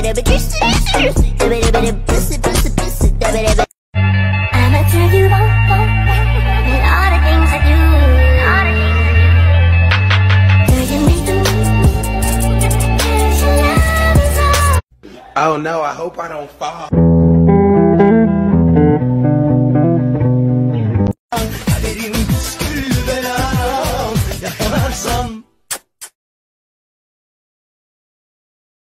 I'ma tell you all and all the things I do, all the things I do. Girl, you make the move. Girl, your love is all. Oh no, I hope I don't fall.